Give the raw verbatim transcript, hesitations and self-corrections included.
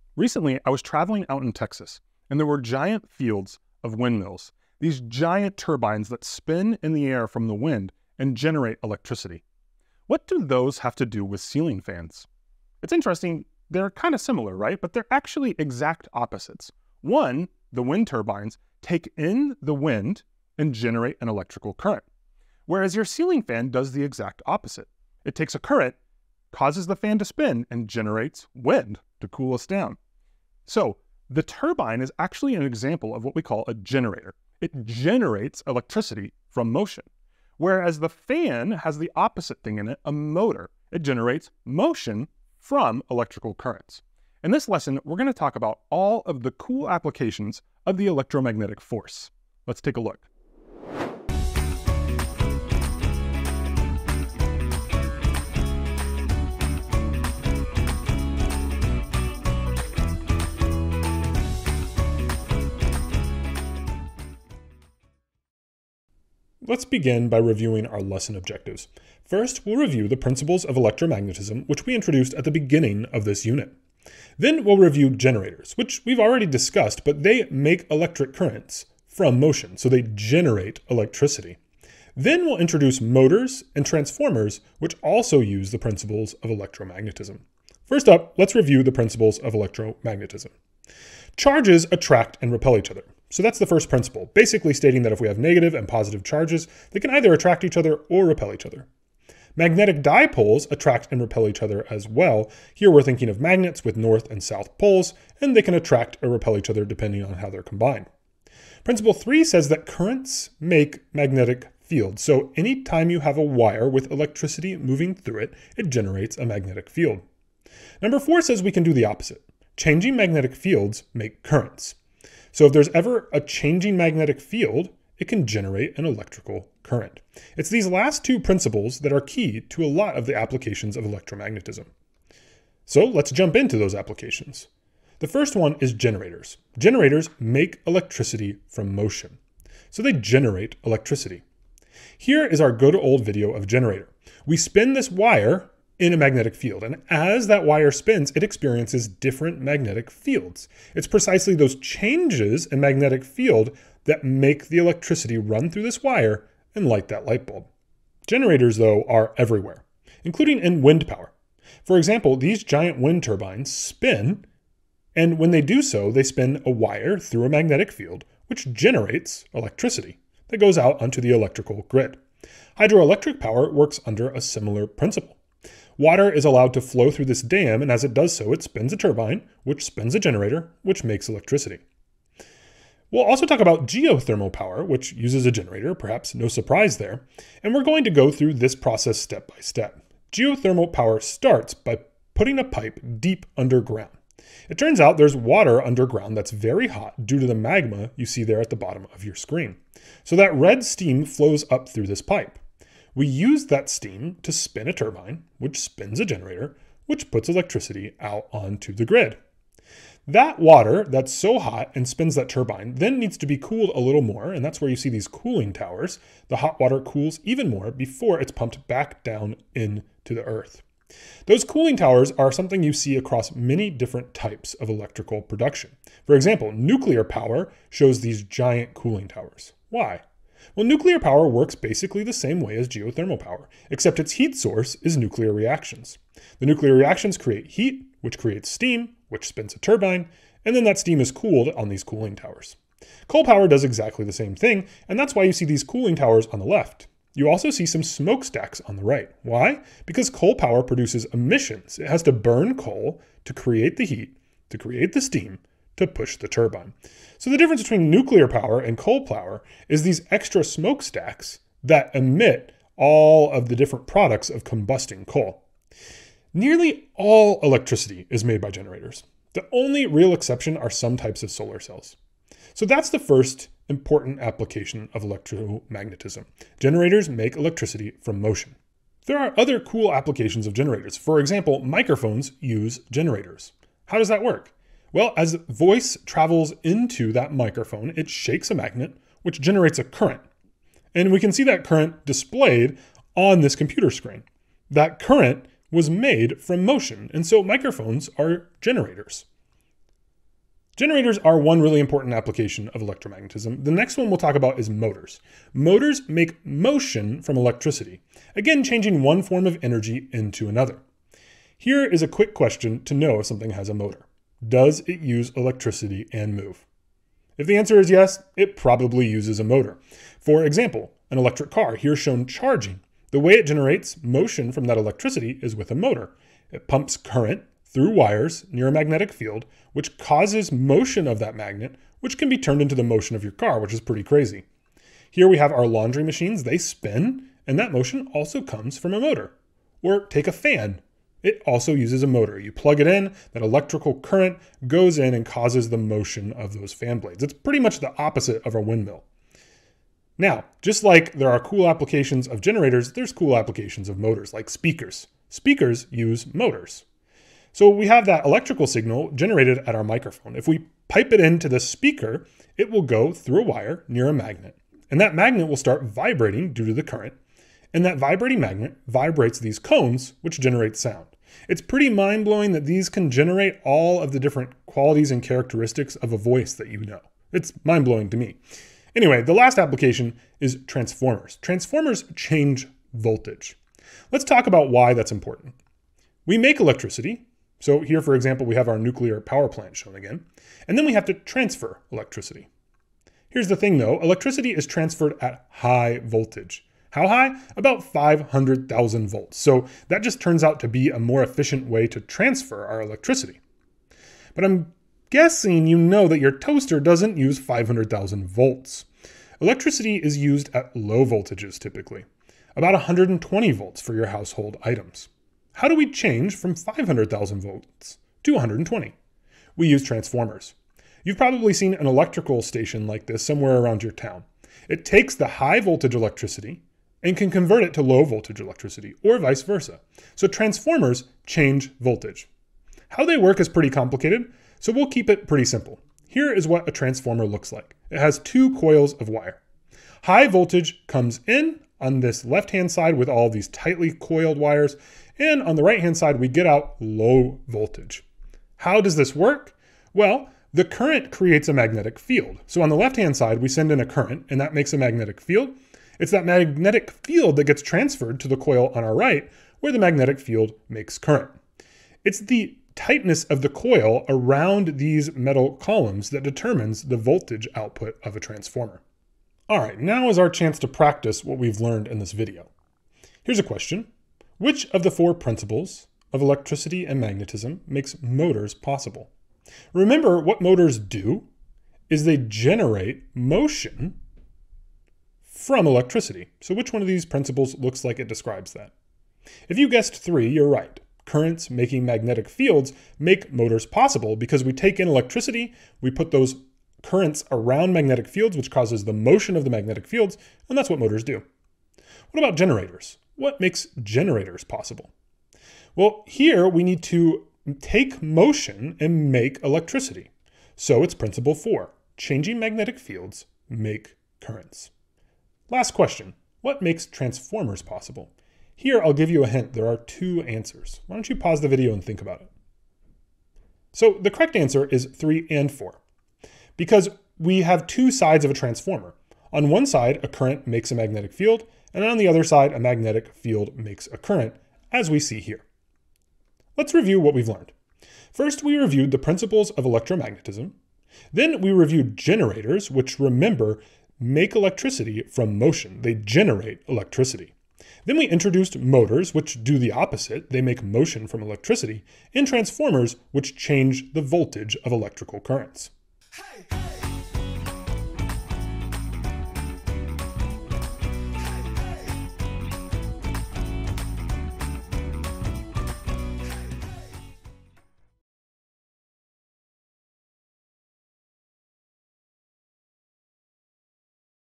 Recently, I was traveling out in Texas, and there were giant fields of windmills, these giant turbines that spin in the air from the wind and generate electricity. What do those have to do with ceiling fans? It's interesting, they're kind of similar, right? But they're actually exact opposites. One, the wind turbines, take in the wind and generate an electrical current, whereas your ceiling fan does the exact opposite. It takes a current, causes the fan to spin, and generates wind to cool us down. So the turbine is actually an example of what we call a generator. It generates electricity from motion, whereas the fan has the opposite thing in it, a motor. It generates motion from electrical currents. In this lesson, we're going to talk about all of the cool applications of the electromagnetic force. Let's take a look. Let's begin by reviewing our lesson objectives. First, we'll review the principles of electromagnetism, which we introduced at the beginning of this unit. Then we'll review generators, which we've already discussed, but they make electric currents from motion, so they generate electricity. Then we'll introduce motors and transformers, which also use the principles of electromagnetism. First up, let's review the principles of electromagnetism. Charges attract and repel each other. So that's the first principle, basically stating that if we have negative and positive charges, they can either attract each other or repel each other. Magnetic dipoles attract and repel each other as well. Here we're thinking of magnets with north and south poles, and they can attract or repel each other depending on how they're combined. Principle three says that currents make magnetic fields. So anytime you have a wire with electricity moving through it, it generates a magnetic field. Number four says we can do the opposite. Changing magnetic fields make currents. So if there's ever a changing magnetic field, it can generate an electrical current. It's these last two principles that are key to a lot of the applications of electromagnetism. So let's jump into those applications. The first one is generators. Generators make electricity from motion. So they generate electricity. Here is our go to old video of generator. We spin this wire in a magnetic field, and as that wire spins, it experiences different magnetic fields. It's precisely those changes in magnetic field that make the electricity run through this wire and light that light bulb. Generators, though, are everywhere, including in wind power. For example, these giant wind turbines spin, and when they do so, they spin a wire through a magnetic field, which generates electricity that goes out onto the electrical grid. Hydroelectric power works under a similar principle. Water is allowed to flow through this dam, and as it does so, it spins a turbine, which spins a generator, which makes electricity. We'll also talk about geothermal power, which uses a generator, perhaps no surprise there, and we're going to go through this process step by step. Geothermal power starts by putting a pipe deep underground. It turns out there's water underground that's very hot due to the magma you see there at the bottom of your screen. So that red steam flows up through this pipe. We use that steam to spin a turbine, which spins a generator, which puts electricity out onto the grid. That water that's so hot and spins that turbine then needs to be cooled a little more, and that's where you see these cooling towers. The hot water cools even more before it's pumped back down into the earth. Those cooling towers are something you see across many different types of electrical production. For example, nuclear power shows these giant cooling towers. Why? Well, nuclear power works basically the same way as geothermal power, except its heat source is nuclear reactions. The nuclear reactions create heat, which creates steam, which spins a turbine, and then that steam is cooled on these cooling towers. Coal power does exactly the same thing, and that's why you see these cooling towers on the left. You also see some smokestacks on the right. Why? Because coal power produces emissions. It has to burn coal to create the heat, to create the steam, to push the turbine. So the difference between nuclear power and coal power is these extra smokestacks that emit all of the different products of combusting coal. Nearly all electricity is made by generators. The only real exception are some types of solar cells. So that's the first important application of electromagnetism. Generators make electricity from motion. There are other cool applications of generators. For example, microphones use generators. How does that work? Well, as voice travels into that microphone, it shakes a magnet, which generates a current. And we can see that current displayed on this computer screen. That current was made from motion, and so microphones are generators. Generators are one really important application of electromagnetism. The next one we'll talk about is motors. Motors make motion from electricity, again changing one form of energy into another. Here is a quick question to know if something has a motor. Does it use electricity and move? If the answer is yes, it probably uses a motor. For example, an electric car, here shown charging. The way it generates motion from that electricity is with a motor. It pumps current through wires near a magnetic field, which causes motion of that magnet, which can be turned into the motion of your car, which is pretty crazy. Here we have our laundry machines. They spin, and that motion also comes from a motor. Or take a fan. It also uses a motor. You plug it in, that electrical current goes in and causes the motion of those fan blades. It's pretty much the opposite of a windmill. Now, just like there are cool applications of generators, there's cool applications of motors, like speakers. Speakers use motors. So we have that electrical signal generated at our microphone. If we pipe it into the speaker, it will go through a wire near a magnet. And that magnet will start vibrating due to the current. And that vibrating magnet vibrates these cones, which generate sound. It's pretty mind-blowing that these can generate all of the different qualities and characteristics of a voice that you know. It's mind-blowing to me. Anyway, the last application is transformers. Transformers change voltage. Let's talk about why that's important. We make electricity. So here, for example, we have our nuclear power plant shown again, and then we have to transfer electricity. Here's the thing though, electricity is transferred at high voltage. How high? About five hundred thousand volts. So that just turns out to be a more efficient way to transfer our electricity. But I'm guessing you know that your toaster doesn't use five hundred thousand volts. Electricity is used at low voltages typically, about one hundred twenty volts for your household items. How do we change from five hundred thousand volts to one hundred twenty? We use transformers. You've probably seen an electrical station like this somewhere around your town. It takes the high voltage electricity and can convert it to low voltage electricity, or vice versa. So transformers change voltage. How they work is pretty complicated, so we'll keep it pretty simple. Here is what a transformer looks like. It has two coils of wire. High voltage comes in on this left-hand side with all these tightly coiled wires, and on the right-hand side, we get out low voltage. How does this work? Well, the current creates a magnetic field. So on the left-hand side, we send in a current, and that makes a magnetic field. It's that magnetic field that gets transferred to the coil on our right, where the magnetic field makes current. It's the tightness of the coil around these metal columns that determines the voltage output of a transformer. All right, now is our chance to practice what we've learned in this video. Here's a question. Which of the four principles of electricity and magnetism makes motors possible? Remember, what motors do is they generate motion from electricity. So which one of these principles looks like it describes that? If you guessed three, you're right. Currents making magnetic fields make motors possible because we take in electricity, we put those currents around magnetic fields, which causes the motion of the magnetic fields, and that's what motors do. What about generators? What makes generators possible? Well, here we need to take motion and make electricity. So it's principle four, changing magnetic fields make currents. Last question, what makes transformers possible? Here, I'll give you a hint. There are two answers. Why don't you pause the video and think about it? So the correct answer is three and four, because we have two sides of a transformer. On one side, a current makes a magnetic field, and on the other side, a magnetic field makes a current, as we see here. Let's review what we've learned. First, we reviewed the principles of electromagnetism. Then we reviewed generators, which, remember, make electricity from motion. They generate electricity. Then we introduced motors, which do the opposite. They make motion from electricity, and transformers, which change the voltage of electrical currents. Hey, hey.